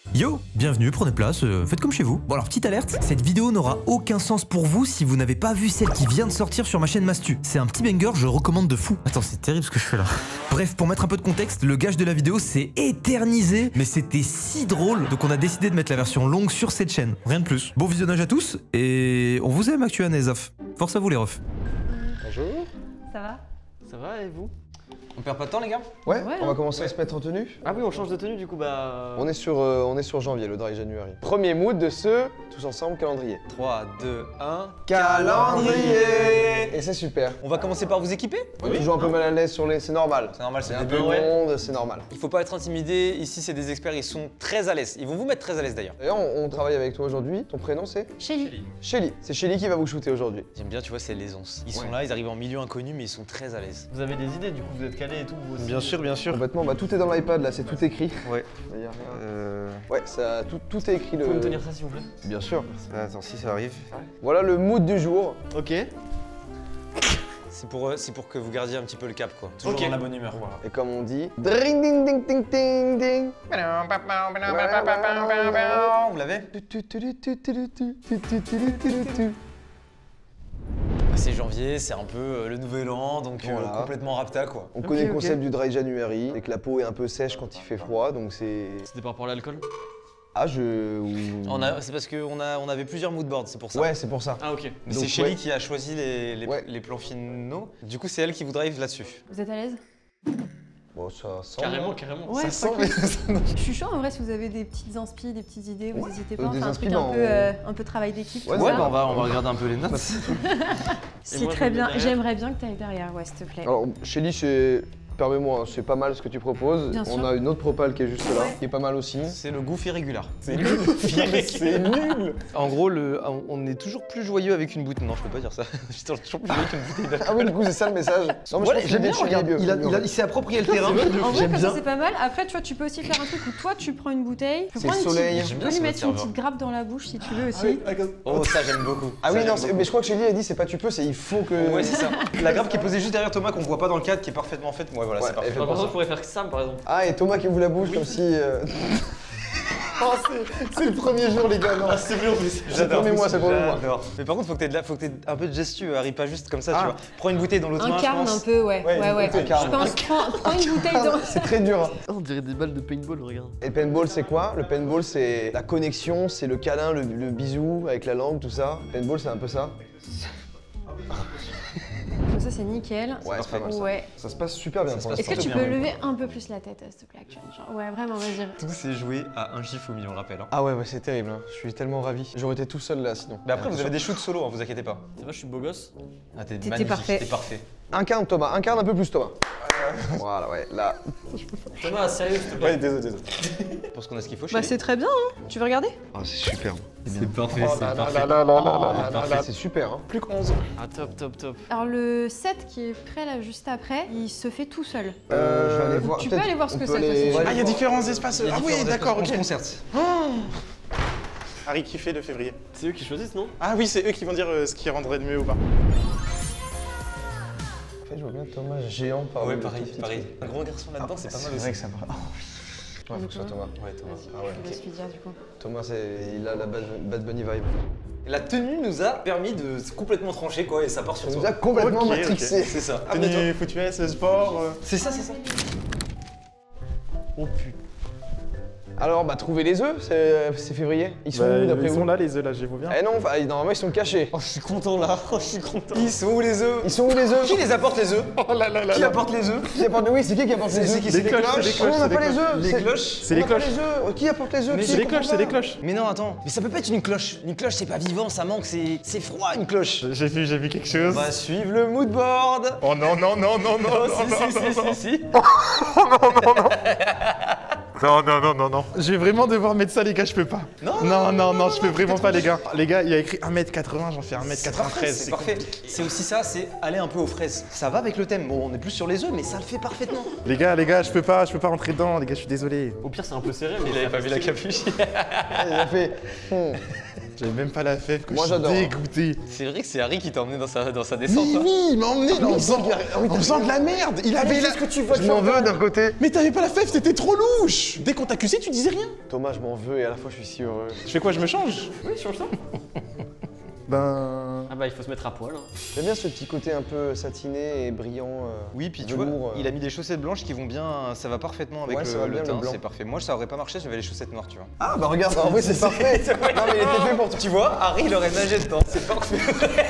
Yo, bienvenue, prenez place, faites comme chez vous. Bon alors, petite alerte, cette vidéo n'aura aucun sens pour vous si vous n'avez pas vu celle qui vient de sortir sur ma chaîne Mastu. C'est un petit banger, je recommande de fou. Attends, c'est terrible ce que je fais là. Bref, pour mettre un peu de contexte, le gage de la vidéo s'est éternisé, mais c'était si drôle, donc on a décidé de mettre la version longue sur cette chaîne. Rien de plus. Bon visionnage à tous, et on vous aime Actu Anezaf. Force à vous les refs. Bonjour. Ça va? Ça va et vous? On perd pas de temps les gars? Ouais, Ouais, on va hein. commencer à se mettre en tenue. Ah oui, on change de tenue du coup, bah... On est sur janvier, le dry January. Premier mood de ce, tous ensemble, calendrier. 3, 2, 1... Calendrier. Et c'est super. On va commencer par vous équiper? On est toujours un peu mal à l'aise sur les... C'est normal. C'est normal, C'est c'est un le peu début. monde, c'est normal. Il faut pas être intimidé, ici c'est des experts, ils sont très à l'aise. Ils vont vous mettre très à l'aise d'ailleurs. D'ailleurs, on travaille avec toi aujourd'hui. Ton prénom c'est Shelly. Shelly. C'est Shelly qui va vous shooter aujourd'hui. J'aime bien, tu vois, c'est l'aisance. Ils sont Ouais. là, ils arrivent en milieu inconnu, mais ils sont très à l'aise. Vous avez des idées, du coup, vous êtes calés et tout, vous aussi. Bien sûr, bien sûr. Complètement, bah tout est dans l'iPad là, c'est tout écrit. Ouais. D'ailleurs, ouais, ça, tout est écrit. Vous pouvez me tenir ça s'il vous plaît? Bien sûr. Attends, si ça arrive. Voilà le mood du jour. Ok. C'est pour que vous gardiez un petit peu le cap quoi. Toujours Ok. dans la bonne humeur. Et comme on dit, dring ding ding ding ding ding. Vous l'avez? C'est janvier, c'est un peu le nouvel an, donc Voilà. complètement rapta quoi. On connaît le ok. concept du dry January, c'est que la peau est un peu sèche quand il fait froid, donc c'est... C'était par rapport à l'alcool? Ah, C'est parce qu'on avait plusieurs moodboards, c'est pour ça. Ouais, c'est pour ça. Ah ok. Mais Donc, c'est Shelly ouais. qui a choisi Ouais. les plans finaux. Du coup, c'est elle qui vous drive là-dessus. Vous êtes à l'aise? Bon, ça sent... Carrément, carrément. Ouais, Ça sent, franchement. Je suis chaud en vrai si vous avez des petites inspi, des petites idées, vous Ouais. n'hésitez pas. Des Enfin, un inspi truc dans- un peu travail d'équipe. Ouais, tout ouais, ça. bah, on va regarder un peu les notes. C'est moi, très je me bien. mets derrière. J'aimerais bien que tu ailles derrière, ouais, s'il te plaît. Alors, Shelly, c'est... Permets-moi, c'est pas mal ce que tu proposes. Bien On sûr. a une autre propale qui est juste là, qui est pas mal aussi. C'est le goût irrégulier. C'est nul. C'est nul. En gros, on est toujours plus joyeux avec une bouteille. Non, je peux pas dire ça. Je suis toujours plus joyeux avec une bouteille d'alcool. Ah oui, du coup, c'est ça le message. Non, mais je pense que l'idée de Shelly est mieux. Il s'est approprié le terrain. En vrai, J'aime comme ça, bien. c'est pas mal. Après, tu vois, tu peux aussi faire un truc où toi, tu prends une bouteille, tu peux C'est prendre le une soleil. petite- J'aime tu bien peux ce lui mettre une serveur. petite grappe dans la bouche si tu veux aussi. Oh, ça j'aime beaucoup. Ah oui, Ça, non, j'aime mais je crois que Shelly a dit c'est pas tu peux, c'est il faut que... Ouais, c'est ça. La grappe qui est posée juste derrière Thomas, qu'on voit pas dans le cadre, qui est parfaitement faite. Ouais, voilà, Ouais, c'est parfait. elle fait Par pas contre, ça. on pourrait faire Sam par exemple. Ah, et Thomas qui ouvre la bouche comme si... Oh, c'est le premier jour, les gars, non. c'est bien, mais C'est le premier mois, c'est le premier mois. J'adore. Mais par contre, faut que t'aies un peu de gestu, Harry, pas juste comme ça, Ah. tu vois. Prends une bouteille dans l'autre main, je Incarne un pense. peu, ouais. Ouais, Ouais. incarne. Je pense, prends une bouteille dans. C'est très dur. Hein. On dirait des balles de paintball, regarde. Et le paintball, c'est quoi? Le paintball, c'est la connexion, c'est le câlin, le bisou avec la langue, tout ça. Le paintball, c'est un peu ça. Comme ça, c'est nickel. Ouais, c'est pas mal ça. Ouais. Ça se passe super bien. Ça se pour passe Est-ce que l'instant. tu peux lever un peu plus la tête, s'il te plaît, actuellement? Genre, ouais, vraiment, vas-y. Tout c'est joué à un chiffre au million, je rappelle. Hein. Ah ouais, c'est terrible. Hein. Je suis tellement ravi. J'aurais été tout seul là, sinon. Mais après, vous avez des shoots solo, hein, vous inquiétez pas. C'est vrai, je suis beau gosse. Ah, t'es T'es magnifique, parfait. t'es parfait. Incarne Thomas, incarne un peu plus Thomas. Voilà, ouais, là. Thomas, sérieux, s'il te plaît. désolé. Je pense qu'on a ce qu'il faut, Bah, Shelly. c'est très bien, hein. Tu veux regarder? Ah, c'est super. C'est parfait, Oh là là là là là là là. C'est super, hein. Plus que 11. Ah, top, top, top. Alors, le set qui est prêt là juste après, il se fait tout seul. Je vais aller voir. Tu peux peut-être aller voir ce on que peut c'est, aller- toi, si tu Ah, il y a différents espaces. Ah oui, d'accord, On ok. se concerte. Harry qui fait le février. C'est eux qui choisissent, non? Ah oui, c'est eux qui vont dire ce qui rendrait de mieux ou pas. En fait, je vois bien Thomas géant par Ouais, le pareil, petit pareil. truc. Un gros garçon là-dedans, c'est pas mal C'est aussi. vrai que ça va. Ouais, faut que ce soit Thomas. Ouais, Thomas. Vas-y, Ah ouais, je laisse lui dire du coup. Thomas, il a la Bad Bunny vibe. La tenue nous a permis de complètement trancher quoi et ça part sur Ça nous toi. a complètement Ok, matrixé. C'est ça. Tenue foot US, sport. C'est ça, c'est ça. Oh putain. Alors, bah, trouver les œufs, c'est février. Ils sont où d'après Ils vous sont là, les œufs, là, je les vois bien. Eh non, enfin, normalement, ils sont cachés. Oh, je suis content là. Oh, je suis content. Ils sont où les œufs? Ils sont où les œufs? Qui les apporte les œufs? Oh là là là Qui là. apporte les œufs? Qui apporte Oui, c'est qui apporte les œufs? C'est qui? Les cloches, c'est les Oh, on cloches, n'a c'est pas les les cloches. œufs. Les cloches? C'est les cloches. Qui apporte les œufs? Mais Qui C'est les comprend cloches, pas c'est les cloches. Mais non, attends. Mais ça peut pas être une cloche. Une cloche, c'est pas vivant, ça manque, c'est froid une cloche. J'ai vu quelque On chose. va suivre le moodboard. Oh non, non, non, non, non, Oh, non, si, non, si, non, si, si, si. non, non, non, non, non. Je vais vraiment devoir mettre ça, les gars, je peux pas. Non, Non, non, non, je peux vraiment pas, les gars. Les gars, il y a écrit 1m80, j'en fais C'est parfait, 1m93. c'est parfait. C'est aussi ça, c'est aller un peu aux fraises. Ça va avec le thème. Bon, on est plus sur les œufs, mais ça le fait parfaitement. Les gars, je peux pas rentrer dedans, les gars, je suis désolé. Au pire, c'est un peu serré, mais Il avait pas vu la capuche. Il a fait. J'avais même pas la fève, Moi, je suis j'adore. dégoûté. C'est vrai que c'est Harry qui t'a emmené dans sa descente. Oui, hein. oui, il m'a emmené en faisant de la merde. Il avait la... ce que tu vois. Je m'en veux d'un côté. Mais t'avais pas la fève, t'étais trop louche. Dès qu'on t'accusait, tu disais rien. Thomas, je m'en veux et à la fois je suis si heureux. Je fais quoi, je me change? Oui, change ça. Ben... Ah bah il faut se mettre à poil. Hein. J'aime bien ce petit côté un peu satiné et brillant. Oui, puis tu velours, vois, il a mis des chaussettes blanches qui vont bien, ça va parfaitement avec Ouais, ça va le bien, le teint, blanc. c'est parfait. Moi, ça aurait pas marché, j'avais les chaussettes noires, tu vois. Ah bah regarde, en vrai c'est parfait. Non mais il était fait pour toi. Tu vois, Harry, il aurait nagé dedans, c'est parfait.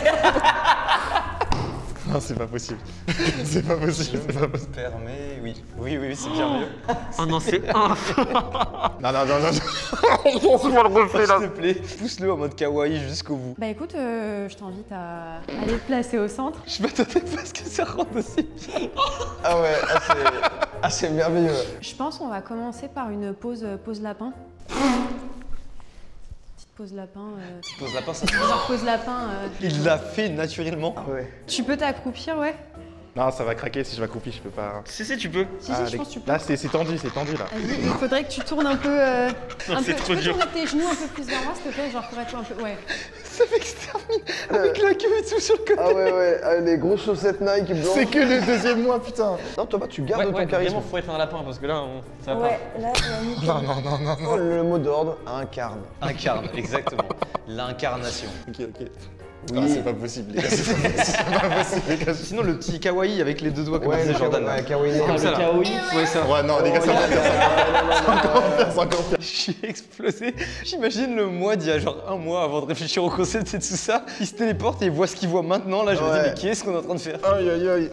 Non, c'est pas possible. C'est pas possible, c'est pas possible. Permet, oui. Oui, c'est bien mieux. Oh non, c'est Non, non. On va le refaire là. S'il te plaît, pousse-le en mode kawaii jusqu'au bout. Bah écoute, je t'invite à aller te placer au centre. Je m'attendais pas à ce que ça rentre aussi bien. Ah ouais, c'est merveilleux. Je pense qu'on va commencer par une pause lapin. Petite pause lapin. Tu poses la pince, Genre pause lapin. il l'a fait naturellement. Ah ouais. Tu peux t'accroupir, ouais. Non, ça va craquer si je m'accroupis, je peux pas. Si, tu peux. Si, je pense que tu peux. Là, c'est tendu là. Vas-y, il faudrait que tu tournes un peu. c'est trop tu peux dur. tourner tes genoux un peu plus vers moi, s'il te plaît, genre pour être un peu. Ouais. Ça m'extermine avec la queue et tout sur le côté. Ah ouais, ah, les grosses chaussettes Nike blanches. C'est que le deuxième mois, putain. Non Thomas, tu gardes ton charisme. Vraiment, faut être un lapin parce que là, ça va Ouais, là, nickel. Oh, le mot d'ordre incarne. Incarne, exactement. L'incarnation. Ok. Oui. Ah, c'est pas possible, les gars. C'est pas possible, les gars. Sinon, le petit kawaii avec les deux doigts comme Ouais, disait le Jordan. là. kawaii. Comme ça, là. Ouais, ça. Ouais, non, les gars, ça va faire. C'est encore pire. Je suis explosé. J'imagine le mois d'il y a genre un mois avant de réfléchir au concept et tout ça. Il se téléporte et il voit ce qu'il voit maintenant. Là, je me dis, Ouais. mais qu'est-ce qu'on est en train de faire? Aïe, aïe, aïe.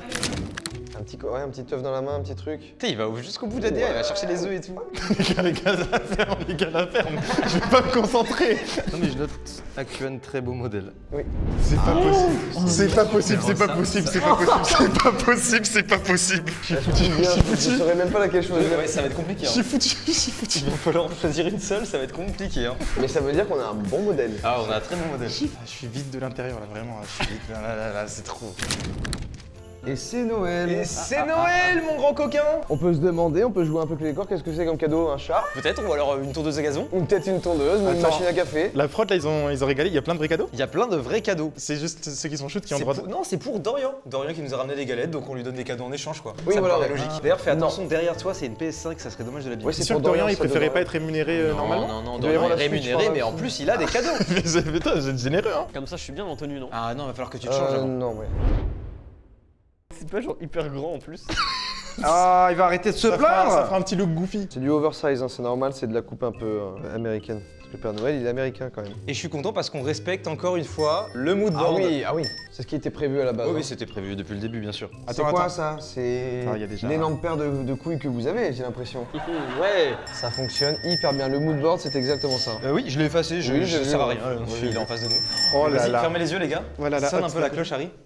Un petit œuf dans la main, un petit truc. Putain, il va jusqu'au bout de la DA, il va chercher les œufs et tout. Les gars, la ferme. Je vais pas me concentrer. Non, mais je note Actuan, très beau modèle. C'est pas possible. C'est pas possible, c'est pas possible, c'est pas possible. C'est pas possible, c'est pas possible. Je saurais même pas laquelle choisir. Ouais, ça va être compliqué. Je suis foutu. Il va falloir en choisir une seule, ça va être compliqué. Hein. Mais ça veut dire qu'on a un bon modèle. Ah, on a un très bon modèle. Je suis vide de l'intérieur là, vraiment. Je suis vide. Là, c'est trop. Et c'est Noël. Et c'est Noël, mon grand coquin. On peut se demander, on peut jouer un peu avec les décors. Qu'est-ce que c'est comme cadeau? Un chat? Peut-être, ou alors une tondeuse à gazon. Ou peut-être une tondeuse, ou une Attends. machine à café. La prod là, ils ont régalé. Il y a plein de vrais cadeaux. Il y a plein de vrais cadeaux. C'est juste ceux qui sont chauds qui ont C'est le droit de. pour- Non, c'est pour Dorian. Dorian qui nous a ramené des galettes, donc on lui donne des cadeaux en échange, quoi. Oui, ça voilà, me paraît ouais. logique. D'ailleurs, fais attention, derrière toi, c'est une PS5, ça serait dommage de l'abîmer. Ouais, C'est sûr que Dorian, il préférait pas être rémunéré normalement. Non, Il doit y Dorian avoir est la Switch rémunéré, par mais là. en plus, il a des cadeaux. Mais putain, vous êtes généreux, hein. Comme ça, je suis bien en tenue, non? Ah non, va falloir que tu te changes avant. Non, ouais. C'est pas genre hyper grand en plus. Ah, il va arrêter de se Ça fera un petit look goofy. C'est du oversize, hein, c'est normal, c'est de la coupe un peu américaine. Parce que le Père Noël, il est américain quand même. Et je suis content parce qu'on respecte encore une fois le mood board. ah oui. C'est ce qui était prévu à la base. Oui, hein. oui, c'était prévu depuis le début, bien sûr. C'est quoi ça? C'est Ah, il y a déjà- l'énorme paire de couilles que vous avez, j'ai l'impression. Ouais. Ça fonctionne hyper bien. Le mood board, c'est exactement ça. Oui, je l'ai effacé, Oui, je j'ai vu, sert à ouais. rien. Oui, Il est oui. en face de nous. Oh là Vas-y, là. fermez les yeux, les gars. Voilà, là, Sonne un hop, peu la hop. cloche, Harry.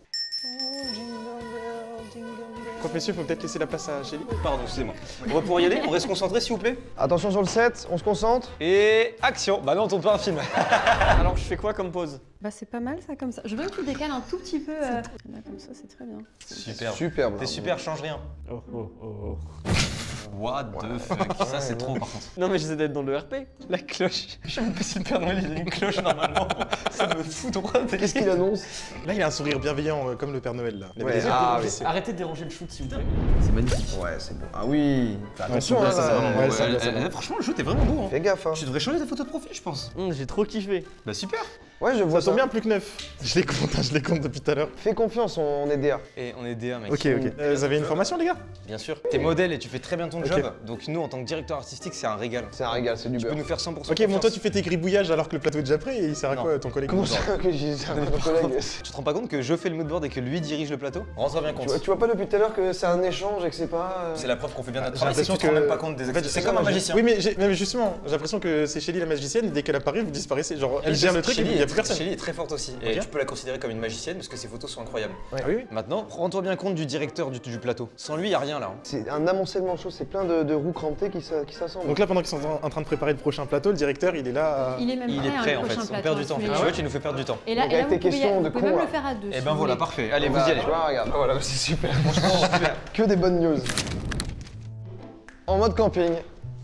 Contre messieurs, faut peut-être laisser la place à Shelly. Pardon, excusez-moi. On va pouvoir y aller, on reste concentré, s'il vous plaît. Attention sur le set, on se concentre. Et action. Bah non, on tourne pas un film. Alors, je fais quoi comme pause? Bah c'est pas mal ça comme ça. Je veux que tu décales un tout petit peu. Là comme ça, c'est très bien. Super. Superbe. T'es super, change rien. Oh. What the fuck. Ça, c'est trop, par contre. Non, mais j'essaie d'être dans le RP. La cloche. Je sais même pas si le Père Noël, il a une cloche, normalement. Ça me fout droit. Qu'est-ce qu'il annonce? Là, il a un sourire bienveillant comme le Père Noël là. Il avait Ouais, des yeux ah, bleus. oui. Arrêtez de déranger le shoot, s'il vous plaît. C'est magnifique. Ouais, c'est bon. Ah oui. Fais Ouais, attention, c'est bien, hein, ça, c'est là. vraiment- ouais, ça, ça, ça. Franchement, le shoot est vraiment beau. Hein. Fais gaffe, hein. Tu devrais changer ta photo de profil, je pense. J'ai trop kiffé. Bah super. Ouais, je vois Ça ça. tombe bien, plus que 9. Je les compte depuis tout à l'heure. Fais confiance, on est DA. Et on est DA, mec. Ok. Vous avez une formation, les gars? Bien sûr. T'es modèle et tu fais très bien ton Ok. job. Donc nous, en tant que directeur artistique, c'est un régal. C'est un régal, c'est du Tu peux beurre. nous faire 100% Ok, bon, toi, confiance. tu fais tes gribouillages alors que le plateau est déjà prêt et il sert à Non. quoi ton collègue? Comment ça que j'ai mon collègue? Tu te rends pas compte que je fais le moodboard et que lui dirige le plateau? Rends-toi bien compte. Tu vois pas depuis tout à l'heure que c'est un échange et que c'est pas. C'est la preuve qu'on fait bien notre J'ai travail, c'est que l'impression tu te rends que- même pas compte des En fait, C'est comme un magicien. Oui, mais justement, j'ai l'impression que c'est Shelly la magicienne, dès qu'elle apparaît, vous disparaissez. Genre, elle gère le truc et il n'y a plus personne. Shelly est très forte aussi. Et Ok. tu peux la considérer comme une magicienne parce que ses photos sont incroyables. Ah oui. Maintenant, rends-toi bien compte du directeur du plateau. Sans lui, y a rien là. hein. C'est un amoncellement de choses, c'est plein de roues crampées qui s'assemblent. Donc là, pendant qu'ils sont en train de préparer le prochain plateau, le directeur, il est là. Il est même Il prêt, est prêt hein, en le fait, prochain on plateau, perd du temps. tous les Tu jours. vois, tu nous fais perdre du temps. Et là, Donc et là avec vous tes pouvez, questions de vous pouvez même con, le là. faire à deux. Eh si ben vous voilà, voulez. parfait. Allez, Eh vous ben, y allez. Tu vois, regarde, voilà, c'est super. Franchement, que des bonnes news. En mode camping.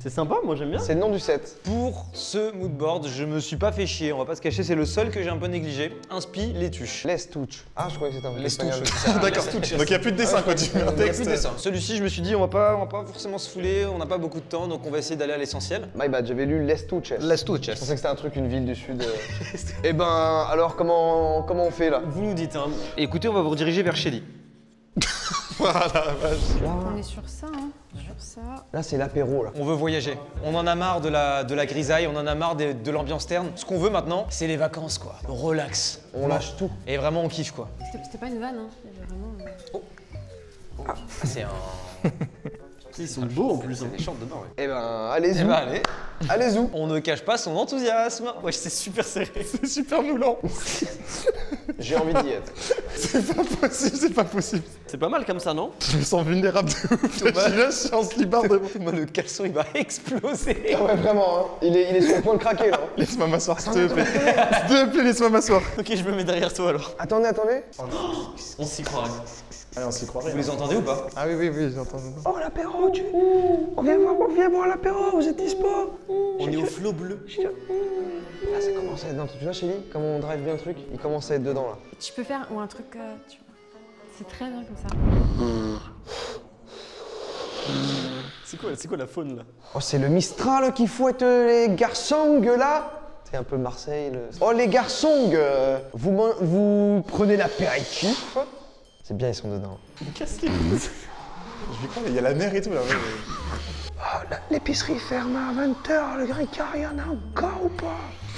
C'est sympa, moi j'aime bien. C'est le nom du set. Pour ce moodboard, je me suis pas fait chier, on va pas se cacher, c'est le seul que j'ai un peu négligé. Inspi les tuches. Les touch. Ah, je croyais que c'était un truc Les espagnol. touches. D'accord. Donc il n'y a plus de dessin quoi, tu mets un Il y a plus texte. de dessin. Celui-ci, je me suis dit, on va pas forcément se fouler, on n'a pas beaucoup de temps, donc on va essayer d'aller à l'essentiel. My bad, j'avais lu Les touches. Les touches. Je pensais que c'était un truc, une ville du sud. Eh ben, alors comment on fait là? Vous nous dites, hein. Écoutez, on va vous rediriger vers Shelly. Voilà, vache. On est sur ça, hein. Sur ça. Là, c'est l'apéro là. On veut voyager. On en a marre de la grisaille, on en a marre de l'ambiance terne. Ce qu'on veut maintenant, c'est les vacances quoi. Relax. On lâche tout. Et vraiment, on kiffe quoi. C'était pas une vanne, hein. Il y avait vraiment. C'est un. Ils sont beaux en plus. Hein. C'est des shorts de bain, ouais. Eh ben, allez-y. Eh ben, allez. Allez-y. On ne cache pas son enthousiasme. Ouais, c'est super serré. C'est super moulant. J'ai envie d'y être. C'est pas possible, c'est pas possible. C'est pas mal comme ça, non? Je me sens vulnérable de ouf. Là, je suis en slibard devant. Moi, le caleçon, il va exploser. Ah ouais, vraiment, hein. Il est sur le point de craquer là. Laisse-moi m'asseoir, s'il te plaît. S'il te plaît, laisse-moi m'asseoir. Ok, je me mets derrière toi alors. Attendez. On s'y croirait. Allez, on s'y croirait. Vous les entendez ou pas? Ah oui, j'entends. Oh l'apéro, on vient voir l'apéro, vous êtes dispo? On est au flot bleu. Ah, ça commence à être dans le truc. Tu vois, Shelly, comment on drive bien le truc? Il commence à être dedans là. Tu peux faire ou un truc. Tu vois. C'est très bien comme ça. C'est quoi la faune là? Oh, c'est le Mistral qui fouette les garçons là. C'est un peu Marseille. Oh, les garçons, vous prenez l'apéritif. C'est bien, ils sont dedans. Je vais quoi, il y a la mer et tout là. Ouais. Oh, l'épicerie ferme à 20h, le Ricard, il y en a encore ou pas?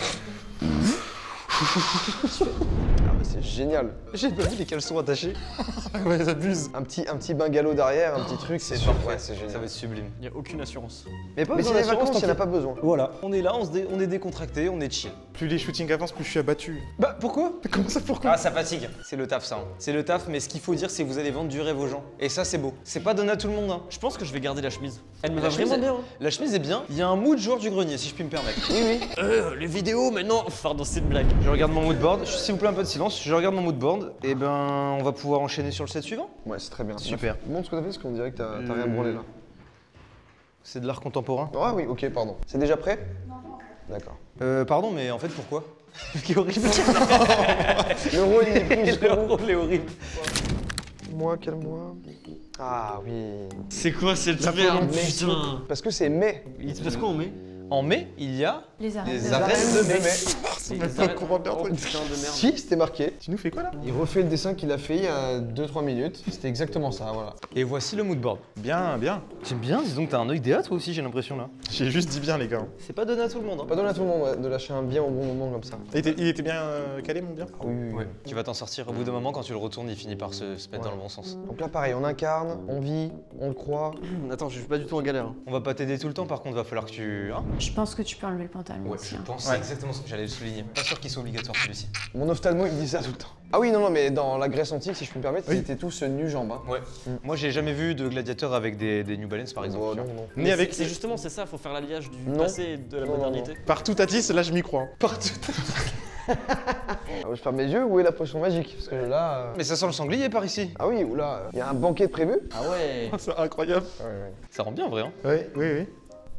Ah bah c'est génial. J'ai pas vu les caleçons attachés. Ouais, j'abuse. Un petit bungalow derrière, un petit truc, c'est parfait. ouais, c'est génial. Ça va être sublime. Il n'y a aucune assurance. Mais pas Mais besoin c'est les d'assurance, vacances, il n'y en a t'inquiète. pas besoin. Voilà, on est là, on est décontracté, on est chill. Plus les shootings avancent, plus je suis abattu. Bah pourquoi? Comment ça, pourquoi? Ah ça fatigue, c'est le taf ça. Hein. C'est le taf, mais ce qu'il faut dire c'est que vous allez vendre du rêve aux gens. Et ça c'est beau. C'est pas donné à tout le monde. Hein. Je pense que je vais garder la chemise. Elle me La va chemise vraiment est- bien. Hein. La chemise est bien. Il y a un mood joueur du grenier si je puis me permettre. Oui. Les vidéos maintenant. Pardon, c'est une blague. Je regarde mon moodboard. S'il vous plaît un peu de silence. Je regarde mon moodboard. Et ben on va pouvoir enchaîner sur le set suivant. Ouais, c'est très bien. Super. Montre ce que t'as fait, parce qu'on dirait que t'as rien branlé là. C'est de l'art contemporain. Ah oui, ok, pardon. C'est déjà prêt? Non. D'accord. Pardon, mais en fait pourquoi? Qui horrible. Le rôle, il est pris jusqu'au Le bout. rôle est horrible. Moi, quel mois? Ah oui. C'est quoi cette La merde? mai. Putain. Parce que c'est mai. Il se passe quoi en mai? En mai, il y a Les arrêts. les arènes de mai. C'est même pas au courant de leur Oh truc. putain de merde. Si, c'était marqué. Tu nous fais quoi là? Il refait le dessin qu'il a fait il y a 2-3 minutes. C'était exactement ça, voilà. Et voici le moodboard. Bien, bien. J'aime bien, dis donc t'as un œil DA toi aussi j'ai l'impression là. J'ai juste dit bien, les gars. C'est pas donné à tout le monde. Hein. Pas donner à tout le monde ouais, de lâcher un bien au bon moment comme ça. Il était bien calé, mon bien? Ah oui, oui, oui. Ouais. Tu vas t'en sortir. Au bout d'un moment, quand tu le retournes, il finit par se mettre dans le bon sens. Donc là, pareil, on incarne, on vit, on le croit. Attends, je suis pas du tout en galère. On va pas t'aider tout le temps, par contre, va falloir que tu. Hein Je pense que tu peux enlever le pantalon Ouais, aussi. je hein. pense. C'est exactement ce que j'allais le souligner. Pas sûr qu'il soit obligatoire celui-ci. Mon ophtalmo, il me dit ça tout le temps. Ah oui, non, mais dans la Grèce antique, si je puis me permettre, ils étaient tous nu-jambes. Hein. Ouais. Moi, j'ai jamais vu de gladiateur avec des New Balance, par exemple. Oh, tu non, vois. non. Ni avec. C'est justement c'est ça, faut faire l'alliage du Non. passé et de la Non, non, modernité. Partout Tatis, là je m'y crois. Partout. Ah, je ferme mes yeux, où est la potion magique? Parce que là... Mais ça sent le sanglier par ici. Ah oui, oula, il y a un banquet de prévu? Ah ouais. C'est incroyable. Ouais. Ça rend bien, vrai. Hein. Oui.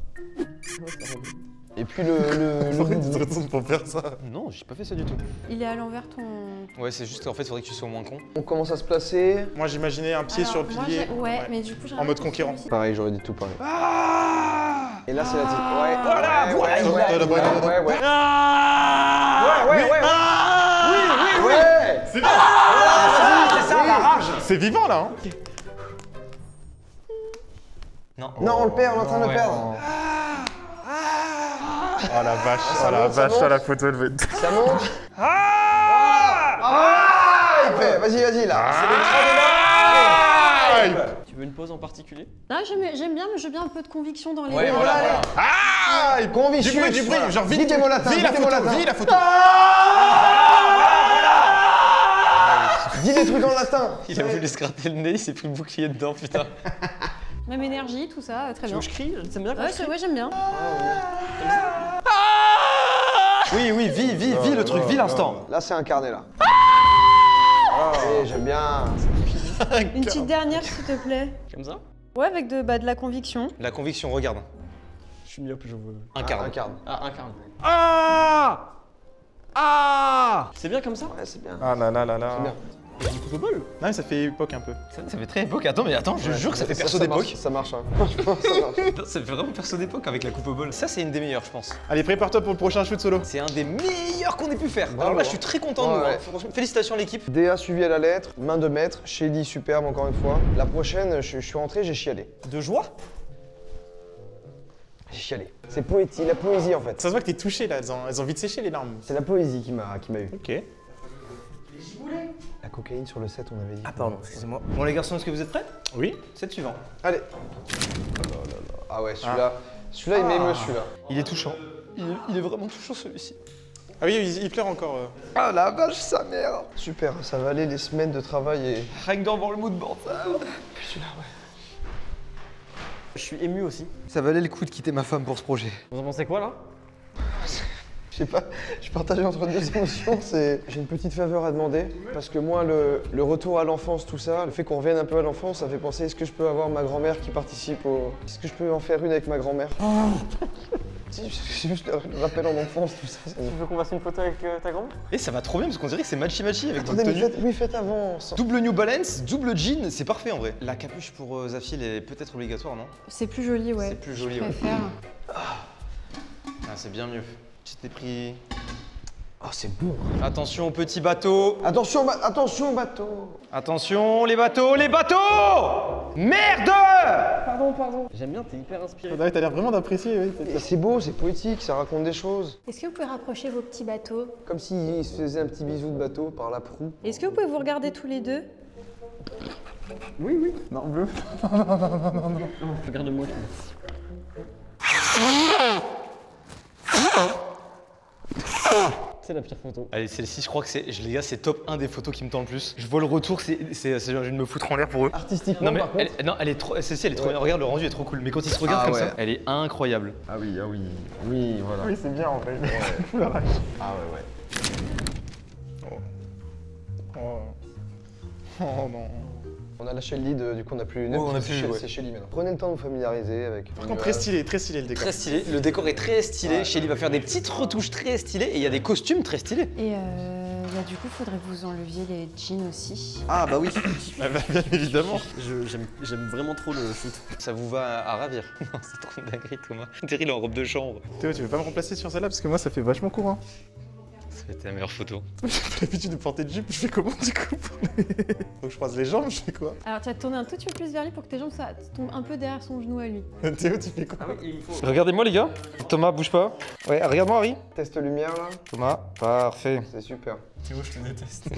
Et puis le Pourquoi tu te boubou. retournes pour faire ça? Non, j'ai pas fait ça du tout. Il est à l'envers ton. Ouais, c'est juste qu'en fait, faudrait que tu sois moins con. On commence à se placer. Moi j'imaginais un pied Alors, sur le moi, pilier. ouais, mais du coup, j'ai En mode conquérant. Pareil, j'aurais dit tout pareil. Ah Et là, c'est la petite. Ouais, Voilà, voilà, ouais, voilà, ouais, voilà. ouais, ouais. Ah Ouais. Ouais. C'est C'est ça, la rage. C'est vivant là, hein? Non. Non, on le perd, on est en train de le Ouais. perdre. Oh la vache, Ça monte, ça monte. la photo elle va être. Ça monte. Il fait. Vas-y, là. C'est le bras de là. Tu veux une pause en particulier? Là, j'aime bien, mais je veux bien un peu de conviction dans les. Ouais, mots. voilà. Ah! Convictus. Du bruit, Voilà. genre vite, Vite des mots latins, vis la vite des mots photo, latins. vis la photo. Dis des trucs en latin. Il a voulu se gratter le nez, il s'est pris le bouclier dedans, putain. Même énergie, tout ça, très Tu bien. veux que je crie? C'est bien quand Ouais, je crie? ouais, j'aime bien. Oui, vis le truc, vis l'instant. Là, c'est incarné là. J'aime bien. Une petite dernière, s'il te plaît. Comme ça? Ouais, avec de la conviction. La conviction, regarde. suis myope, je veux. Un quart. Un quart. Ah, un quart. Ah Ah C'est bien comme ça? Ouais, c'est bien. Ah là là là là. C'est bien. Et du coup, bol. Non, mais ça fait époque un peu. Ça fait très époque. Attends, mais attends, je jure que ça fait perso marche, d'époque. Ça marche, hein. Franchement, ça marche. Ça fait vraiment perso d'époque avec la coupe au bol. Ça, c'est une des meilleures, je pense. Allez, prépare-toi pour le prochain shoot solo. C'est un des meilleurs qu'on ait pu faire. Bravo, Alors là, hein. je suis très content de nous. Ouais. Hein. Franchement, félicitations à l'équipe. DA suivi à la lettre, main de maître, Shelly superbe encore une fois. La prochaine, je suis rentré, j'ai chialé. De joie. J'ai chialé. C'est poétique, la poésie en fait. Ça se voit que t'es touché là, elles ont vite séché les larmes. C'est la poésie qui m'a eu. Ok. La cocaïne sur le set, on avait dit. Ah, pardon, excusez-moi. Bon, les garçons, est-ce que vous êtes prêts? Oui. C'est le suivant. Allez. Ah ouais, celui-là, celui-là il m'émeut celui-là. Il est touchant. Il est vraiment touchant, celui-ci. Ah oui, il pleure encore. Ah la vache, sa mère. Super, ça va aller les semaines de travail et... Rien que d'en le mood board. Celui-là, ouais. Je suis ému aussi. Ça valait le coup de quitter ma femme pour ce projet. Vous en pensez quoi là? Je sais pas, je partage entre deux émotions, c'est... J'ai une petite faveur à demander, parce que moi, le retour à l'enfance, tout ça, le fait qu'on revienne un peu à l'enfance, ça fait penser, est-ce que je peux avoir ma grand-mère qui participe au... Est-ce que je peux en faire une avec ma grand-mère? C'est juste le rappel en enfance, tout ça. Tu veux qu'on fasse une photo avec ta grand-mère? Et ça va trop bien parce qu'on dirait que c'est matchy-matchy avec Attendez, votre mais tenue. faites avant. Double New Balance, double jean, c'est parfait en vrai. La capuche pour Zafil est peut-être obligatoire, non? C'est plus joli, ouais. C'est plus joli, Je ouais. préfère. Ah, c'est bien mieux. J'étais pris. Oh, c'est beau. Attention, petit bateau. Attention, attention, bateau. Attention, les bateaux, les bateaux! Merde! Pardon. J'aime bien, t'es hyper inspiré. Ouais, t'as l'air vraiment d'apprécier, oui. Et c'est beau, c'est poétique, ça raconte des choses. Est-ce que vous pouvez rapprocher vos petits bateaux? Comme s'il se faisait un petit bisou de bateau par la proue. Est-ce que vous pouvez vous regarder tous les deux? Non, bleu. Regarde-moi. C'est la pire photo. Allez, celle-ci, je crois que c'est. Les gars, c'est top 1 des photos qui me tend le plus. Je vois le retour, j'ai envie de me foutre en l'air pour eux. Artistiquement, Non, mais par contre. elle est trop. Celle-ci, elle est trop Ouais. bien. Regarde, le rendu est trop cool. Mais quand il se regarde Ah comme ouais. ça, elle est incroyable. Ah oui, oui, voilà. Oui, c'est bien en vrai. Ah ouais, ouais. Oh. Oh non. On a lâché le lead, du coup on n'a plus une Ouais, on a plus, c'est ouais. c'est Shelly maintenant. Prenez le temps de vous familiariser avec. Par contre, très stylé le décor. Très stylé. Le décor est très stylé. Shelly va faire des petites retouches très stylées. Et il y a des costumes très stylés. Et du coup, il faudrait que vous enleviez les jeans aussi. Ah bah oui. Ah bah, bien évidemment. J'aime vraiment trop le shoot. Ça vous va à ravir. Non, c'est trop une dinguerie, Thomas. Terry, en robe de chambre. Théo, tu veux pas me remplacer sur celle-là parce que moi ça fait vachement court. Hein. Ça va être la meilleure photo. J'ai pas l'habitude de porter de jupe, je fais comment du coup Faut que je croise les jambes, je fais quoi? Alors, tu vas te tourner un tout petit peu plus vers lui pour que tes jambes tombent un peu derrière son genou à lui. Théo, tu fais quoi? Ah oui, il me faut. Regardez-moi, les gars. Thomas, bouge pas. Ouais, regarde-moi, Harry. Test lumière là. Thomas, parfait. C'est super. Théo, je te déteste.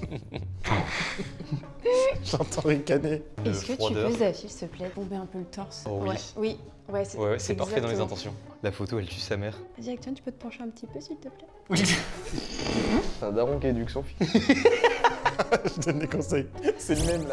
J'entends ricaner. Est-ce que tu froideur. peux, Zafil, s'il te plaît, bomber un peu le torse? Oh oui. Oui, ouais, C'est parfait dans les exactement. intentions. La photo, elle tue sa mère. Vas-y, Acton, tu peux te pencher un petit peu, s'il te plaît? C'est un daron qui éduque son fils. Je donne des conseils. C'est le même là.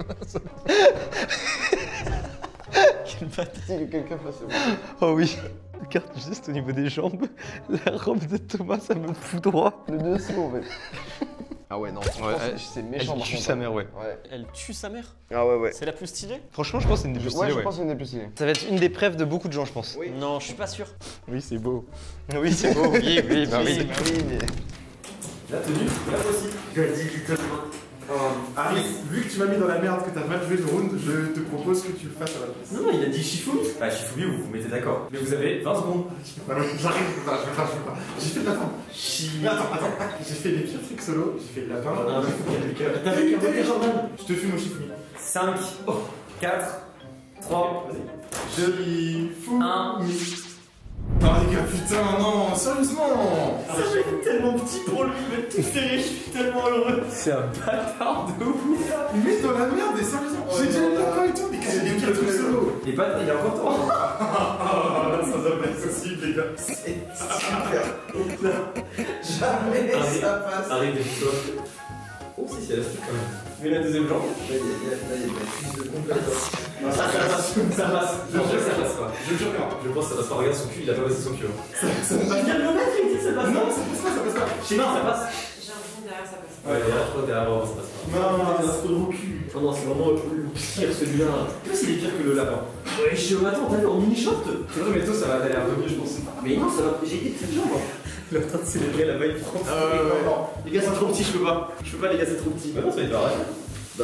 Si quelqu'un fasse ça. Oh oui. Regarde juste au niveau des jambes. La robe de Thomas, ça me fout droit. Le dessous en fait. Ah ouais, non. C'est méchant Elle par tue contre. sa mère, ouais. Ouais. Elle tue sa mère. Ah ouais, ouais. C'est la plus stylée? Franchement, je pense que c'est une des plus Ouais, stylées, je ouais. pense que c'est une des plus stylées. Ça va être une des préfs de beaucoup de gens, je pense. Oui. Non, je suis pas sûr. Oui, c'est beau. Oui, c'est beau. Oui, oui, bah oui. Oui, mais... La tenue, là aussi. Je lui ai dit totalement. Harry, vu que tu m'as mis dans la merde, que t'as mal joué le round, je te propose que tu le fasses à la place. Non, non, il a dit Shifumi. Bah, Shifumi, vous vous mettez d'accord. Mais vous avez 20 secondes. Bah oui, j'arrive, je peux pas. J'ai fait de lapin. Mais attends. J'ai fait les pires trucs solo, j'ai fait le lapin. Non, t'avais qu'un Jordan. Je te fume au Shifumi. 5, 4, 3, 2, Shifumi. 1. Oh les gars, putain, non, sérieusement. Ça fait tellement petit pour lui, mais tout serré, je suis tellement heureux. C'est un bâtard de ouf. Il met dans la merde, et sérieusement. J'ai déjà le lapin et tout, mais j'ai des pires trucs solo. Et pas, il y a encore temps. Ça doit pas être possible, les gars. C'est super. Jamais ça passe. Arrête de toi. Oh, si, elle a su quand même. Mais la deuxième jambe. Là, il y a une prise de compétence. Non, ça passe. Ça passe. Je jure que ça passe pas. Je jure que non. Je pense que ça passe pas. Regarde son cul, il a pas passé son cul. Ça passe. Viens de le mettre, il dit que ça passe. Non, ça passe pas, ça passe pas. Chez non, ça passe. J'ai l'impression que derrière, ça passe. Ouais, derrière, je crois que derrière, ça passe pas. Non, il a trop de cul. Oh non, c'est vraiment le pire celui-là. Plus il est pire que le lapin. Ouais, attends, t'as vu en mini-short? C'est vrai, mais toi, ça va aller un peu mieux, je pense. Mais non, ça va. J'ai été très jambe. Il est en train de célébrer la vague France. Non. Les gars, c'est trop petit, je peux pas. Je peux pas, les gars, c'est trop petit. Bah non, ça va être pareil. Bah.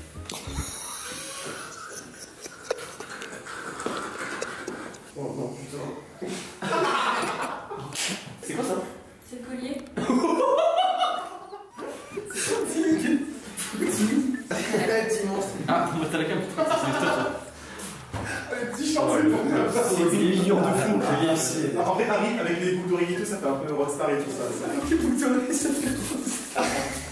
Oh non, putain. C'est quoi ça? C'est le collier. Ah, t'as la cam. Petit chantier pour moi. C'est des millions de fous. En fait, Harry, avec les boucles d'oreiller et tout, ça fait un peu rockstar et tout ça. Les boucles d'oreiller, ça fait rockstar.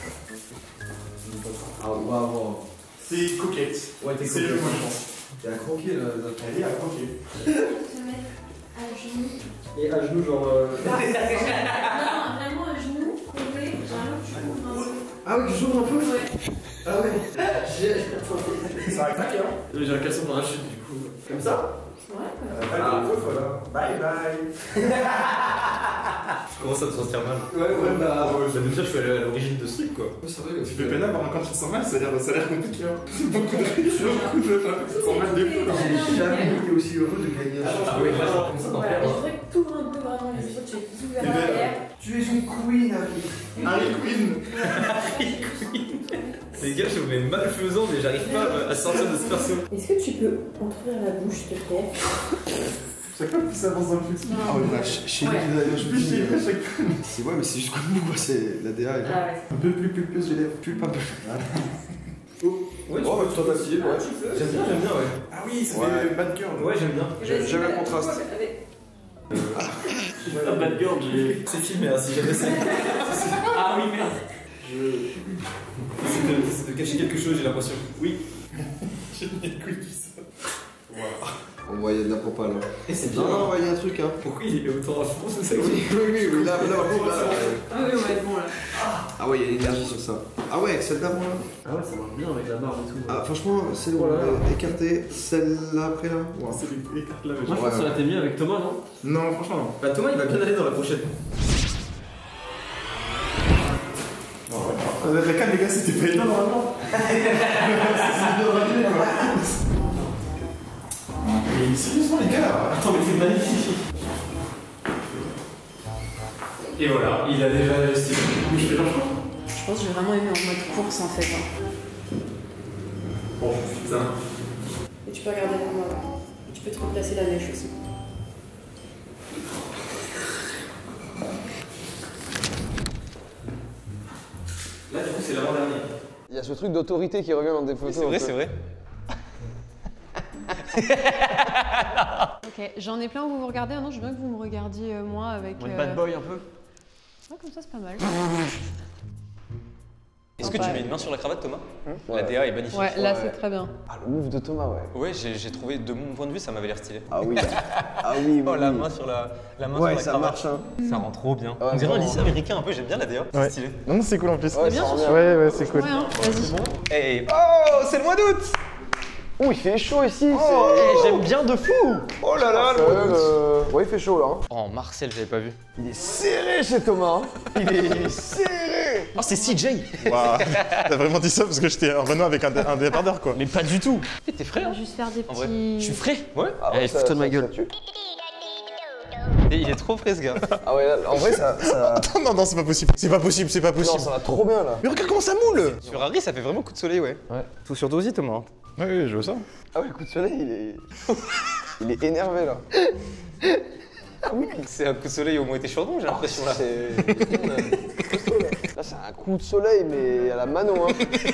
Ah, waouh. C'est coquette. Ouais, t'es C'est le coquette. moins, je pense. T'es à croquer là. Elle est à croquer. Se mettre à genoux. Et à genoux, genre. Non, vraiment à genoux, collé, vraiment tu couvres un peu. Ah oui, je joue un peu? Ouais. Ah ouais. Ça va craquer, hein? J'ai un caleçon dans la chute du coup. Comme ça? Ouais. Bye bye. Je commence à me sentir mal. Ouais, bah. Ça veut dire que je suis à l'origine de ce truc quoi. C'est vrai, Tu fais peine à voir quand tu te sens mal, ça a l'air compliqué. Hein. Beaucoup de choses, beaucoup de choses. Ça sent mal des fois. J'ai jamais été aussi heureux de gagner un Ah oui, moi je comme ça dans Voilà, je voudrais que tu ouvres un peu vraiment les yeux, tu es ouvert à l'arrière. Tu es une queen, Harry. Harry Quinn. Les gars, je vous mets malfaisant, mais j'arrive pas à sortir de ce perso. Est-ce que tu peux ouvrir la bouche, s'il te plaît? Chaque fois que ça avance dans le futur. Ah ouais, chez lui, je me dis. C'est ouais, mais c'est juste comme nous, quoi. C'est la DA. Ah ouais. Un peu plus pulpeuse, j'ai lèvres. Pulpe un peu. Ouais, Oh, bah, toi, t'as stylé, ouais. J'aime bien, ouais. Ah oui, ça Ouais. fait bad girl. Ouais, j'aime bien. J'aime le contraste. La bad girl, c'est filmé, hein, si jamais c'est. Ah oui, merde. C'est de cacher quelque chose, j'ai l'impression. Oui. J'ai mis les couilles qui sortent. On voit, il y a de la propale. Hein. Et c'est Non, bien. non, il y a un truc, hein. Pourquoi il est autant à fond, c'est ça? Oui, là, par contre, là. Ah oui, on va être bon là. Ah ouais, il y a l'énergie sur ça. Ah ouais, avec celle d'avant, là. Ah ouais, ça marche bien avec la barre et tout. Ah, franchement, celle où on a écarté, celle-là après, là. Wow. C'est les cartes là, mais Moi, je pense que ça aurait été mieux avec Thomas, non? non, franchement, non. Bah Thomas, il va bien aller dans la prochaine. La cam, les gars, c'était pas énorme normalement. C'est bien ramené, quoi. Mais sérieusement, les gars. Attends, mais c'est magnifique. Et voilà, il a déjà le style. Où je fais l'argent. Je pense que j'ai vraiment aimé en mode course en fait. Hein. Bon, putain. Et tu peux regarder pour moi. Et tu peux te replacer la mèche aussi. Là, du coup, c'est l'avant-dernier. Il y a ce truc d'autorité qui revient dans des photos. C'est vrai, c'est vrai. Ok, j'en ai plein où vous vous regardez. Maintenant, je veux bien que vous me regardiez moi avec. Bad boy un peu. Ouais, comme ça, c'est pas mal. Est-ce que tu mets une main sur la cravate, Thomas? La DA est magnifique. Ouais, là, c'est très bien. Ah, le move de Thomas, ouais. Ouais, j'ai trouvé, de mon point de vue, ça m'avait l'air stylé. Ah oui. Ah oui, Oh, oui. la main sur la main Ouais, sur la ça cravate. marche, hein. Ça rend trop bien. Ouais, On dirait un vraiment. lycée américain un peu, j'aime bien la DA. C'est stylé. Non, c'est cool en plus. Ouais, bien, ça rend ce bien. Ouais, c'est cool. Ouais, hein, vas-y. Hey, oh, c'est le mois d'août. Oh, il fait chaud ici. Oh, j'aime bien de fou. Oh là là, le mois d'août. Ouais, il fait chaud là. Hein. Oh, Marcel, j'avais pas vu. Il est serré chez Thomas. Hein. Il est serré. Oh, c'est CJ. Waouh. T'as vraiment dit ça parce que j'étais en Renault avec un débardeur, quoi. Mais pas du tout. T'es frais, On va hein? juste faire des En vrai. petits. Je suis frais. Ouais. Ah ouais, Eh, ça- fous-toi de ma ça- gueule. ça tue. Et il est trop frais, ce gars. Ah ouais, là, en vrai, ça. Non, non, c'est pas possible. C'est pas possible, c'est pas Non, possible. ça va trop bien là. Mais regarde comment ça moule. Sur Harry, ça fait vraiment coup de soleil, ouais. Ouais. Tout sur aussi, Thomas. Ouais, oui, je veux ça. Ah ouais, le coup de soleil, il est. Il est énervé là. C'est un coup de soleil au moins été chardon, j'ai l'impression là. C'est. Là, c'est un coup de soleil, mais à la mano, hein.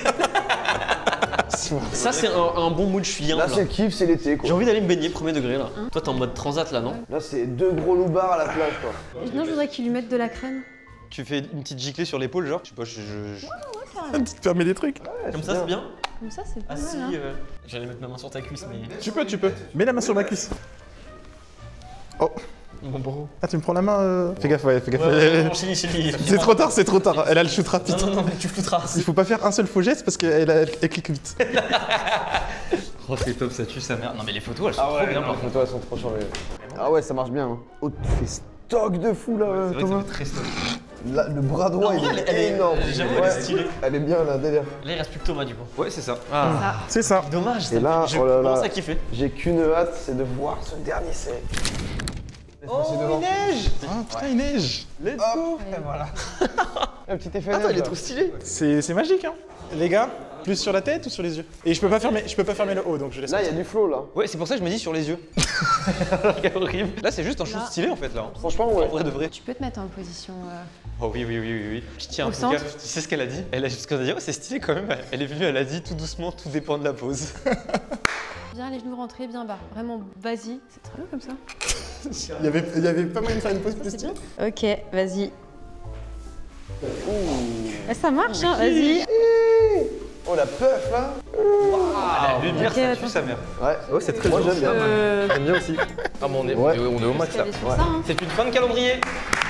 Ça, c'est un bon mood, je suis bien. Là, c'est le kiff, c'est l'été quoi. J'ai envie d'aller me baigner, premier degré là. Toi, t'es en mode transat là, non? Là, c'est deux gros loupards à la plage quoi. Non, je voudrais qu'il lui mette de la crème. Tu fais une petite giclée sur l'épaule, genre? Je sais pas, Un petit permet des trucs. Comme ça, c'est bien? Comme ça, c'est pas Ah mal. si, Hein. j'allais mettre ma main sur ta cuisse, mais. Tu peux. Mets la main sur ma cuisse. Oh. Bon, bro. Ah, tu me prends la main. Fais gaffe, ouais, fais gaffe. Non, chérie. C'est trop tard, c'est trop tard. Elle a le shoot rapide. Non, mais tu flouteras. Il faut pas faire un seul faux geste parce qu'elle clique vite. Oh, c'est top, ça tue sa mère. Non, mais les photos, elles sont trop bien, Les par contre. photos, elles sont trop changées. Ah ouais, ça marche bien. Hein. Oh, tu fais stock de fou là, C'est vrai que ça Thomas. fait très stock. Le bras droit, il est énorme. J'avoue, elle est stylée. Elle est bien, là, délire. Là, il reste plus que Thomas, du coup. Ouais, c'est ça. Ah, C'est ça. dommage. Et là, je oh là là. commence à kiffer. J'ai qu'une hâte, c'est de voir ce dernier essai. Oh, il neige. Ah putain, il neige. Let's go. Et voilà. Un petit effet Attends, neige, il est là. trop stylé. C'est magique, hein. Les gars, plus sur la tête ou sur les yeux? Et je peux pas fermer le haut, donc je laisse. Là, il y a du flow, là. Ouais, c'est pour ça que je me dis sur les yeux. C'est horrible. Là, c'est juste un chose Là. stylé, en fait, là. Franchement, En ouais. vrai de vrai. Tu peux te mettre en position. Oh oui, oui, oui, oui, oui. Je tiens Au en tout centre. cas, tu sais ce qu'elle a dit? Elle a juste dit, oh, c'est stylé quand même. Elle est venue, elle a dit tout doucement, tout dépend de la pose. Bien les genoux rentrés, bien bas. Vraiment, vas-y. C'est très bien comme ça. Il y avait pas moyen de faire une pause plus C'est stylée. bien. Ok, vas-y. Ça marche, hein, vas-y. Oh, la puff, là. La lumière, Ok, ça attends. tue sa mère. Ouais, Ouais, c'est très moi, bien. j'aime bien. J'aime bien aussi. Ah, bon, on est au max là. Sur ça, hein. C'est une fin de calendrier.